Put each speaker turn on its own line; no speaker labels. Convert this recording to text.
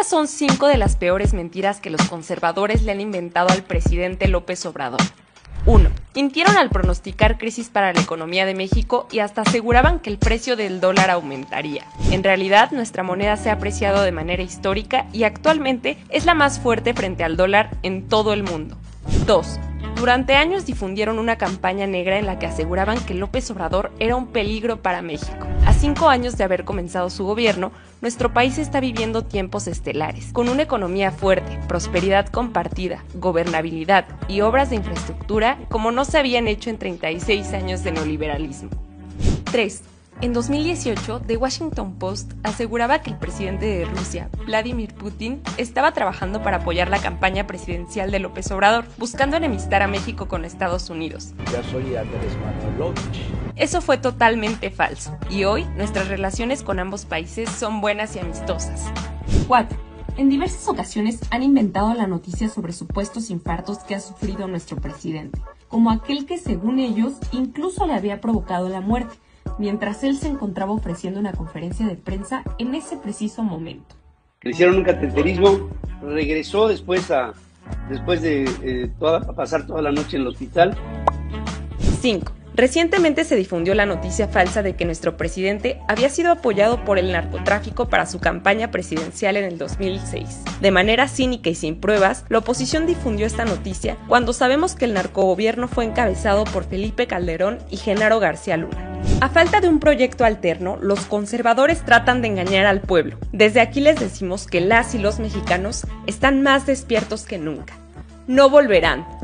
Estas son 5 de las peores mentiras que los conservadores le han inventado al presidente López Obrador. 1. Mintieron al pronosticar crisis para la economía de México y hasta aseguraban que el precio del dólar aumentaría. En realidad, nuestra moneda se ha apreciado de manera histórica y actualmente es la más fuerte frente al dólar en todo el mundo. 2. Durante años difundieron una campaña negra en la que aseguraban que López Obrador era un peligro para México. A 5 años de haber comenzado su gobierno, nuestro país está viviendo tiempos estelares, con una economía fuerte, prosperidad compartida, gobernabilidad y obras de infraestructura como no se habían hecho en 36 años de neoliberalismo. 3. En 2018, The Washington Post aseguraba que el presidente de Rusia, Vladimir Putin, estaba trabajando para apoyar la campaña presidencial de López Obrador, buscando enemistar a México con Estados Unidos.
Ya soy Andrés Manuelovich.
Eso fue totalmente falso, y hoy nuestras relaciones con ambos países son buenas y amistosas. 4. En diversas ocasiones han inventado la noticia sobre supuestos infartos que ha sufrido nuestro presidente, como aquel que, según ellos, incluso le había provocado la muerte, mientras él se encontraba ofreciendo una conferencia de prensa en ese preciso momento.
Le hicieron un cateterismo, regresó después de pasar toda la noche en el hospital.
5. Recientemente se difundió la noticia falsa de que nuestro presidente había sido apoyado por el narcotráfico para su campaña presidencial en el 2006. De manera cínica y sin pruebas, la oposición difundió esta noticia cuando sabemos que el narcogobierno fue encabezado por Felipe Calderón y Genaro García Luna. A falta de un proyecto alterno, los conservadores tratan de engañar al pueblo. Desde aquí les decimos que las y los mexicanos están más despiertos que nunca. No volverán.